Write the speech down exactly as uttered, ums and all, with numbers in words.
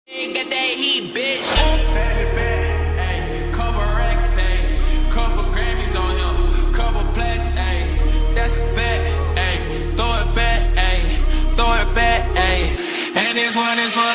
Ain't got that heat, bitch. Baby, baby, ayy, couple racks, ayy, couple Grammys on him, couple plaques, ayy, that's a fact, ayy, throw it back, ayy, throw it back, ayy, and this one is for